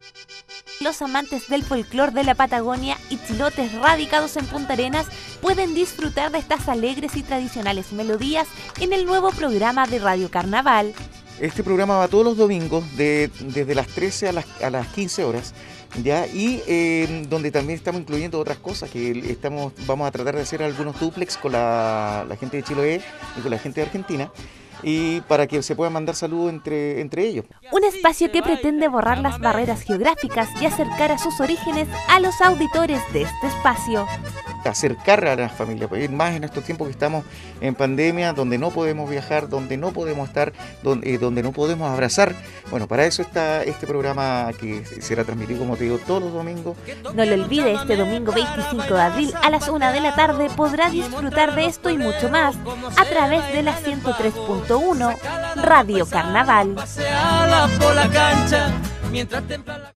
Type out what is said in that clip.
Los amantes del folclor de la Patagonia y chilotes radicados en Punta Arenas pueden disfrutar de estas alegres y tradicionales melodías en el nuevo programa de Radio Carnaval. Este programa va todos los domingos desde las 13 a las 15 horas, ¿ya? Y donde también estamos incluyendo otras cosas, que vamos a tratar de hacer algunos dúplex con la gente de Chiloé y con la gente de Argentina, y para que se puedan mandar saludos entre ellos. Un espacio que pretende borrar las barreras geográficas y acercar a sus orígenes a los auditores de este espacio. Acercar a las familias, más en estos tiempos que estamos en pandemia, donde no podemos viajar, donde no podemos estar, donde no podemos abrazar. Bueno, para eso está este programa que será transmitido, como te digo, todos los domingos. No lo olvide, este domingo 25 de abril a las 1 de la tarde podrá disfrutar de esto y mucho más a través de la 103.1 Radio Carnaval.